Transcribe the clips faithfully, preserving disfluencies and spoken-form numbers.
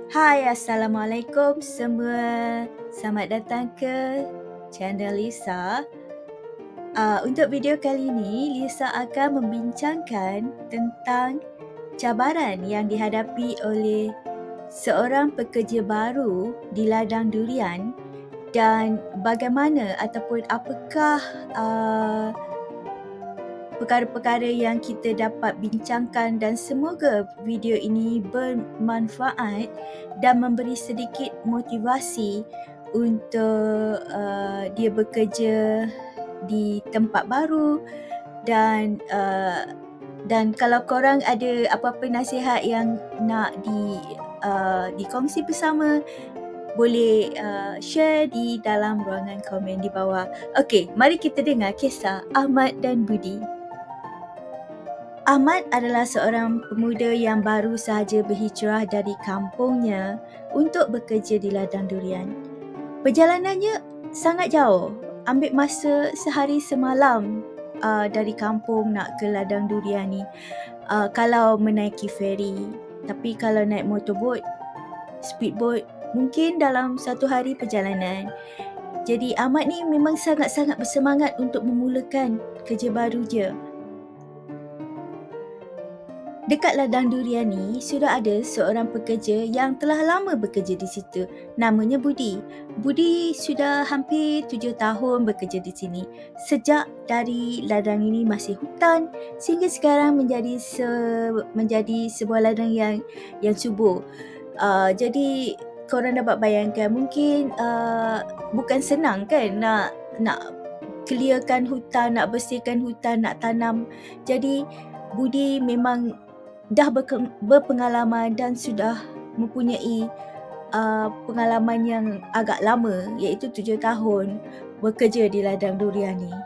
Hai, Assalamualaikum semua. Selamat datang ke channel Lisa. Uh, untuk video kali ini, Lisa akan membincangkan tentang cabaran yang dihadapi oleh seorang pekerja baru di ladang durian dan bagaimana ataupun apakah uh, perkara-perkara yang kita dapat bincangkan, dan semoga video ini bermanfaat dan memberi sedikit motivasi untuk uh, dia bekerja di tempat baru. Dan uh, dan kalau korang ada apa-apa nasihat yang nak di uh, dikongsi bersama, boleh uh, share di dalam ruangan komen di bawah. Okey, mari kita dengar kisah Ahmad dan Budi. Ahmad adalah seorang pemuda yang baru sahaja berhijrah dari kampungnya untuk bekerja di ladang durian. Perjalanannya sangat jauh, ambil masa sehari semalam uh, dari kampung nak ke ladang durian ni. Uh, kalau menaiki feri, tapi kalau naik motorboat, speedboat, mungkin dalam satu hari perjalanan. Jadi Ahmad ni memang sangat-sangat bersemangat untuk memulakan kerja baru je. Dekat ladang durian ni sudah ada seorang pekerja yang telah lama bekerja di situ. Namanya Budi. Budi sudah hampir tujuh tahun bekerja di sini. Sejak dari ladang ini masih hutan sehingga sekarang menjadi se, menjadi sebuah ladang yang yang subur. Uh, jadi korang dapat bayangkan, mungkin uh, bukan senang kan nak nak clearkan hutan, nak bersihkan hutan, nak tanam. Jadi Budi memang dah berpengalaman dan sudah mempunyai uh, pengalaman yang agak lama, iaitu tujuh tahun bekerja di ladang durian ni.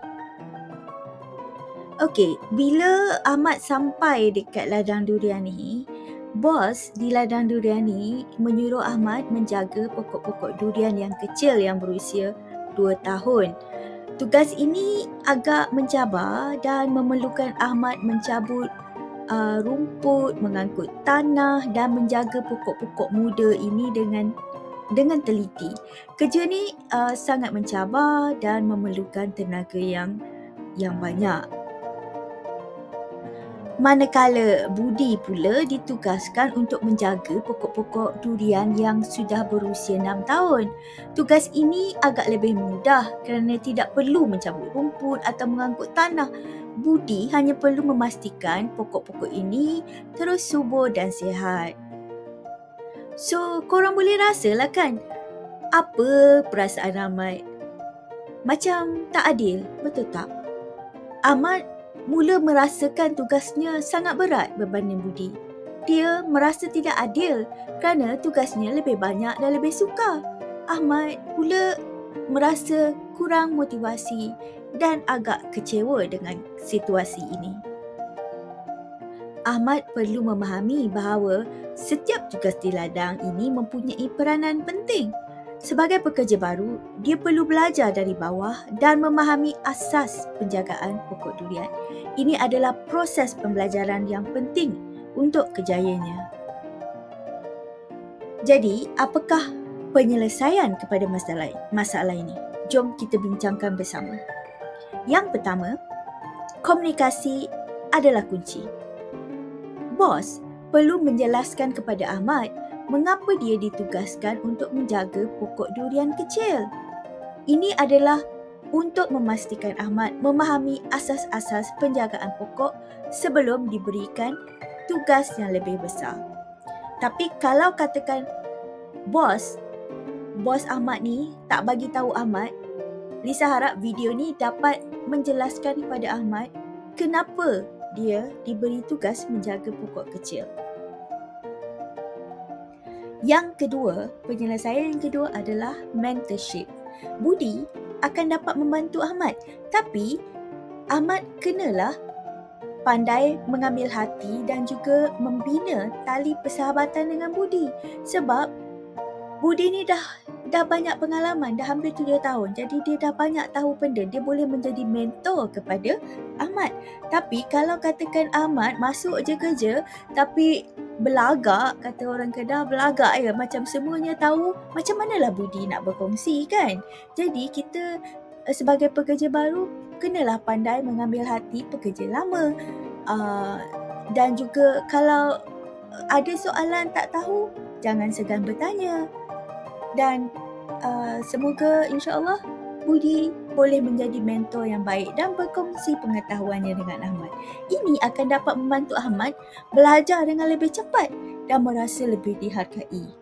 Okey, bila Ahmad sampai dekat ladang durian ni, bos di ladang durian ni menyuruh Ahmad menjaga pokok-pokok durian yang kecil yang berusia dua tahun. Tugas ini agak mencabar dan memerlukan Ahmad mencabut Uh, rumput, mengangkut tanah dan menjaga pokok-pokok muda ini dengan dengan teliti. Kerja ni uh, sangat mencabar dan memerlukan tenaga yang yang banyak. Manakala Budi pula ditugaskan untuk menjaga pokok-pokok durian yang sudah berusia enam tahun. Tugas ini agak lebih mudah kerana tidak perlu mencabut rumput atau mengangkut tanah. Budi hanya perlu memastikan pokok-pokok ini terus subur dan sihat. So, korang boleh rasalah kan apa perasaan Ahmad? Macam tak adil, betul tak? Ahmad mula merasakan tugasnya sangat berat berbanding Budi. Dia merasa tidak adil kerana tugasnya lebih banyak dan lebih sukar. Ahmad pula merasa kurang motivasi dan agak kecewa dengan situasi ini. Ahmad perlu memahami bahawa setiap tugas di ladang ini mempunyai peranan penting. Sebagai pekerja baru, dia perlu belajar dari bawah dan memahami asas penjagaan pokok durian. Ini adalah proses pembelajaran yang penting untuk kejayaannya. Jadi, apakah penyelesaian kepada masalah masalah ini? Jom kita bincangkan bersama. Yang pertama, komunikasi adalah kunci. Bos perlu menjelaskan kepada Ahmad mengapa dia ditugaskan untuk menjaga pokok durian kecil. Ini adalah untuk memastikan Ahmad memahami asas-asas penjagaan pokok sebelum diberikan tugas yang lebih besar. Tapi kalau katakan bos, bos Ahmad ni tak bagi tahu Ahmad, Lisa harap video ni dapat menjelaskan kepada Ahmad kenapa dia diberi tugas menjaga pokok kecil. Yang kedua, penyelesaian yang kedua adalah mentorship. Budi akan dapat membantu Ahmad, tapi Ahmad kenalah pandai mengambil hati dan juga membina tali persahabatan dengan Budi. Sebab Budi ni dah dah banyak pengalaman, dah hampir tujuh tahun. Jadi dia dah banyak tahu benda. Dia boleh menjadi mentor kepada Ahmad. Tapi kalau katakan Ahmad masuk je kerja tapi belagak, kata orang Kedah, belagak ya, macam semuanya tahu, macam manalah budi nak berkongsi kan? Jadi kita uh, sebagai pekerja baru kenalah pandai mengambil hati pekerja lama. Uh, dan juga kalau ada soalan tak tahu, jangan segan bertanya. Dan uh, semoga insya-Allah Budi boleh menjadi mentor yang baik dan berkongsi pengetahuannya dengan Ahmad. Ini akan dapat membantu Ahmad belajar dengan lebih cepat dan merasa lebih dihargai.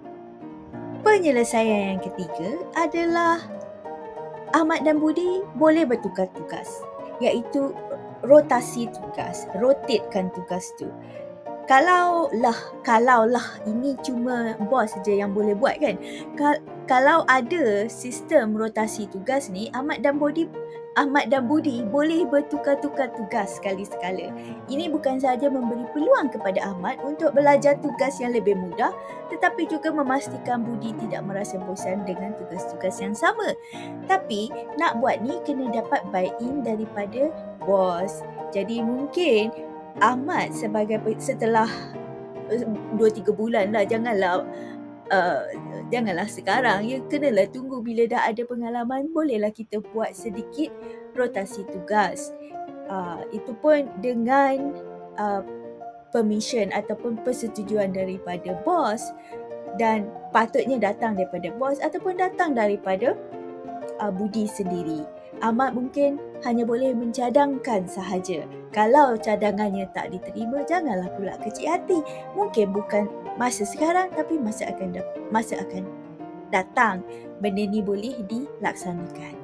Penyelesaian yang ketiga adalah Ahmad dan Budi boleh bertukar tugas, iaitu rotasi tugas, rotatekan tugas tu. Kalau lah, kalau lah ini cuma bos saja yang boleh buat kan. Ka- kalau ada sistem rotasi tugas ni, Ahmad dan Budi Ahmad dan Budi boleh bertukar-tukar tugas sekali-sekala. Ini bukan sahaja memberi peluang kepada Ahmad untuk belajar tugas yang lebih mudah, tetapi juga memastikan Budi tidak merasa bosan dengan tugas-tugas yang sama. Tapi nak buat ni kena dapat buy-in daripada bos. Jadi mungkin Ahmad sebagai setelah dua tiga bulan lah, janganlah uh, janganlah sekarang, ya kenalah tunggu bila dah ada pengalaman, bolehlah kita buat sedikit rotasi tugas. Uh, itu pun dengan uh, permission ataupun persetujuan daripada bos, dan patutnya datang daripada bos ataupun datang daripada uh, Budi sendiri. Ahmad mungkin hanya boleh mencadangkan sahaja. Kalau cadangannya tak diterima, janganlah pula kecil hati. Mungkin bukan masa sekarang, tapi masa akan masa akan datang benda ni boleh dilaksanakan.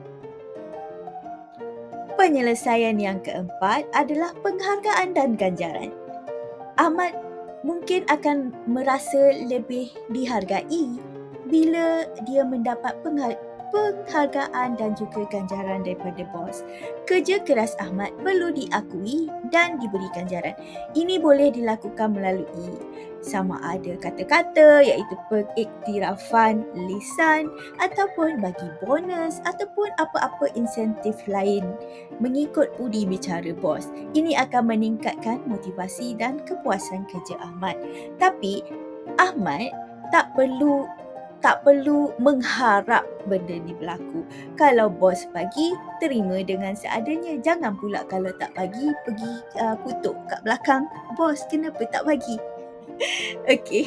Penyelesaian yang keempat adalah penghargaan dan ganjaran. Ahmad mungkin akan merasa lebih dihargai bila dia mendapat penghargaan penghargaan dan juga ganjaran daripada bos. Kerja keras Ahmad perlu diakui dan diberi ganjaran. Ini boleh dilakukan melalui sama ada kata-kata, iaitu pengiktirafan lisan, ataupun bagi bonus ataupun apa-apa insentif lain mengikut budi bicara bos. Ini akan meningkatkan motivasi dan kepuasan kerja Ahmad. Tapi Ahmad tak perlu tak perlu mengharap benda ni berlaku. Kalau bos bagi, terima dengan seadanya. Jangan pula kalau tak bagi, pergi uh, kutuk kat belakang. Bos, kenapa tak bagi? Okey.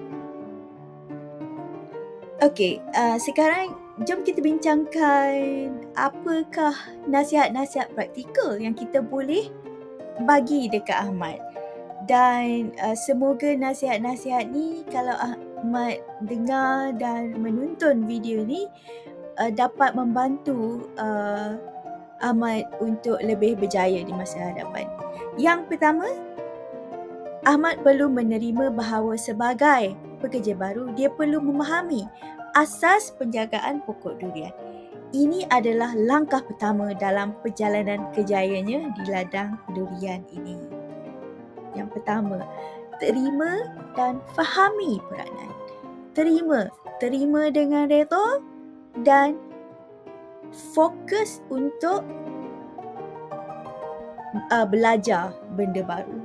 Okey, uh, sekarang jom kita bincangkan apakah nasihat-nasihat praktikal yang kita boleh bagi dekat Ahmad. Dan uh, semoga nasihat-nasihat ni kalau Ahmad dengar dan menonton video ni uh, dapat membantu uh, Ahmad untuk lebih berjaya di masa hadapan. Yang pertama, Ahmad perlu menerima bahawa sebagai pekerja baru, dia perlu memahami asas penjagaan pokok durian. Ini adalah langkah pertama dalam perjalanan kejayaannya di ladang durian ini. Yang pertama, terima dan fahami peranan. Terima, terima dengan redha dan fokus untuk uh, belajar benda baru.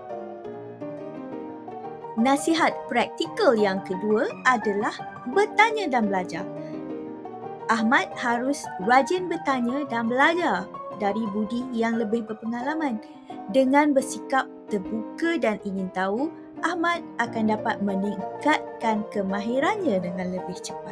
Nasihat praktikal yang kedua adalah bertanya dan belajar. Ahmad harus rajin bertanya dan belajar dari Budi yang lebih berpengalaman. Dengan bersikap terbuka dan ingin tahu, Ahmad akan dapat meningkatkan kemahirannya dengan lebih cepat.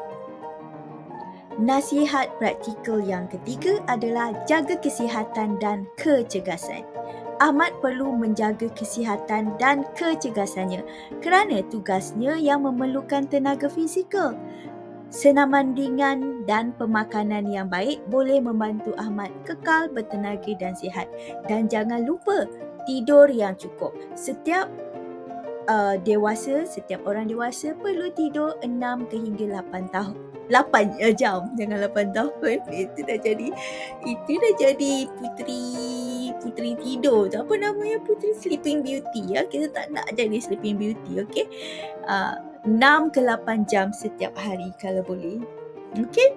Nasihat praktikal yang ketiga adalah jaga kesihatan dan kecergasan. Ahmad perlu menjaga kesihatan dan kecergasannya kerana tugasnya yang memerlukan tenaga fizikal. Senaman ringan dan pemakanan yang baik boleh membantu Ahmad kekal bertenaga dan sihat. Dan jangan lupa tidur yang cukup. Setiap uh, dewasa, setiap orang dewasa perlu tidur enam ke hingga lapan tahun. lapan jam, jangan lapan tahun. Itu dah jadi itu dah jadi puteri puteri tidur. Apa namanya, puteri sleeping beauty ya. Kita tak nak jadi sleeping beauty, okey? Uh, enam ke lapan jam setiap hari kalau boleh. Okey?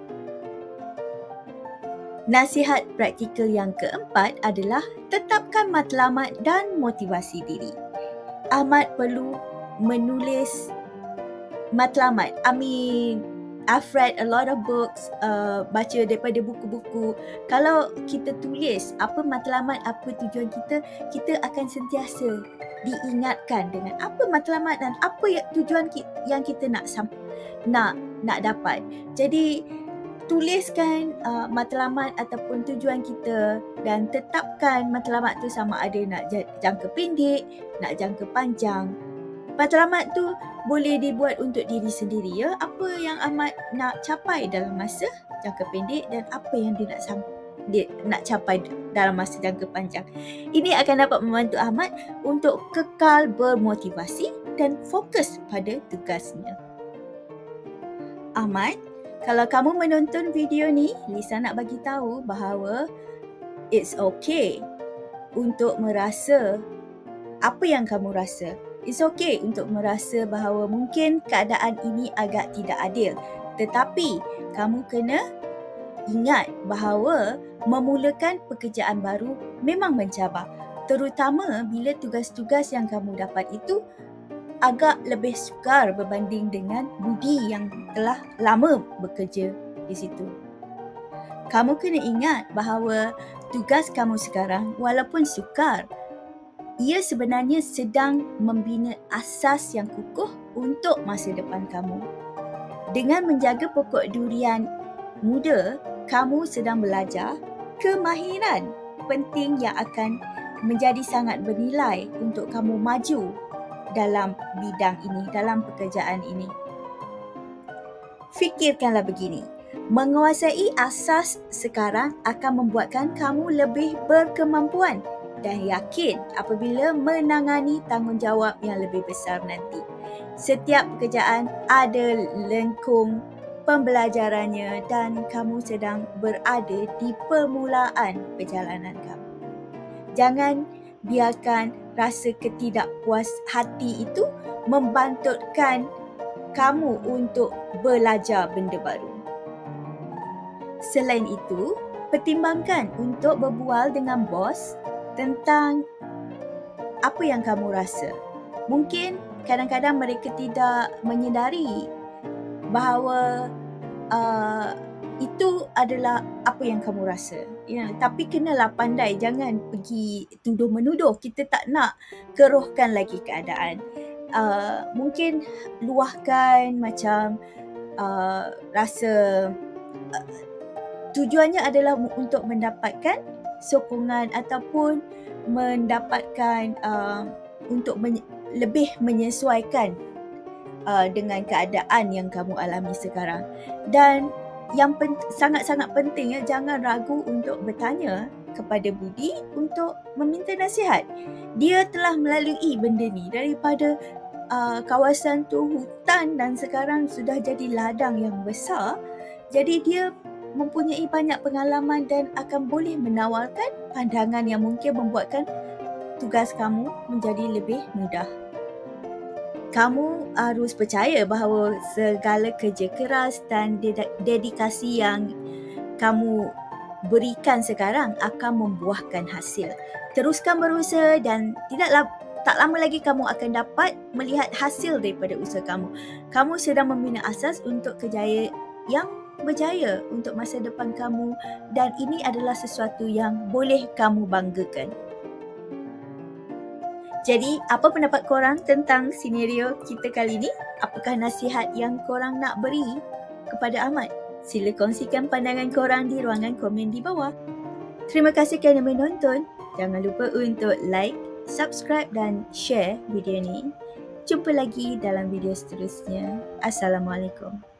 Nasihat praktikal yang keempat adalah tetapkan matlamat dan motivasi diri. Ahmad perlu menulis matlamat. I mean, I've read a lot of books, uh, baca daripada buku-buku. Kalau kita tulis apa matlamat, apa tujuan kita, kita akan sentiasa diingatkan dengan apa matlamat dan apa yang, tujuan kita, yang kita nak nak nak dapat. Jadi tuliskan uh, matlamat ataupun tujuan kita dan tetapkan matlamat tu sama ada nak jangka pendek, nak jangka panjang. Matlamat tu boleh dibuat untuk diri sendiri ya. Apa yang Ahmad nak capai dalam masa jangka pendek dan apa yang dia nak dia nak capai dalam masa jangka panjang. Ini akan dapat membantu Ahmad untuk kekal bermotivasi dan fokus pada tugasnya. Ahmad, kalau kamu menonton video ni, Lisa nak bagi tahu bahawa it's okay untuk merasa apa yang kamu rasa. It's okay untuk merasa bahawa mungkin keadaan ini agak tidak adil. Tetapi kamu kena ingat bahawa memulakan pekerjaan baru memang mencabar. Terutama bila tugas-tugas yang kamu dapat itu agak lebih sukar berbanding dengan Budi yang telah lama bekerja di situ. Kamu kena ingat bahawa tugas kamu sekarang walaupun sukar, ia sebenarnya sedang membina asas yang kukuh untuk masa depan kamu. Dengan menjaga pokok durian muda, kamu sedang belajar kemahiran penting yang akan menjadi sangat bernilai untuk kamu maju dalam bidang ini, dalam pekerjaan ini. Fikirkanlah begini, menguasai asas sekarang akan membuatkan kamu lebih berkemampuan dan yakin apabila menangani tanggungjawab yang lebih besar nanti. Setiap pekerjaan ada lengkung pembelajarannya dan kamu sedang berada di permulaan perjalanan kamu. Jangan biarkan rasa ketidakpuas hati itu membantutkan kamu untuk belajar benda baru. Selain itu, pertimbangkan untuk berbual dengan bos tentang apa yang kamu rasa. Mungkin kadang-kadang mereka tidak menyedari bahawa uh, itu adalah apa yang kamu rasa. Ya, tapi kenalah pandai, jangan pergi tuduh menuduh. Kita tak nak keruhkan lagi keadaan. Uh, mungkin luahkan macam uh, rasa uh, tujuannya adalah untuk mendapatkan sokongan ataupun mendapatkan uh, untuk men- lebih menyesuaikan uh, dengan keadaan yang kamu alami sekarang. Dan yang pen- sangat-sangat penting ya, jangan ragu untuk bertanya kepada Budi untuk meminta nasihat. Dia telah melalui benda ni daripada uh, kawasan tu hutan dan sekarang sudah jadi ladang yang besar. Jadi dia mempunyai banyak pengalaman dan akan boleh menawarkan pandangan yang mungkin membuatkan tugas kamu menjadi lebih mudah. Kamu harus percaya bahawa segala kerja keras dan dedikasi yang kamu berikan sekarang akan membuahkan hasil. Teruskan berusaha dan tidaklah tak lama lagi kamu akan dapat melihat hasil daripada usaha kamu. Kamu sedang membina asas untuk kejayaan yang berjaya untuk masa depan kamu dan ini adalah sesuatu yang boleh kamu banggakan. Jadi, apa pendapat korang tentang senario kita kali ini? Apakah nasihat yang korang nak beri kepada Ahmad? Sila kongsikan pandangan korang di ruangan komen di bawah. Terima kasih kerana menonton. Jangan lupa untuk like, subscribe dan share video ni. Jumpa lagi dalam video seterusnya. Assalamualaikum.